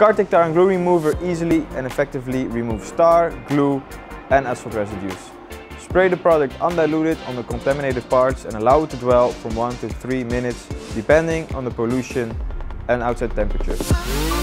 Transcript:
Kartik Tar and Glue Remover easily and effectively removes tar, glue and asphalt residues. Spray the product undiluted on the contaminated parts and allow it to dwell from 1 to 3 minutes depending on the pollution and outside temperature.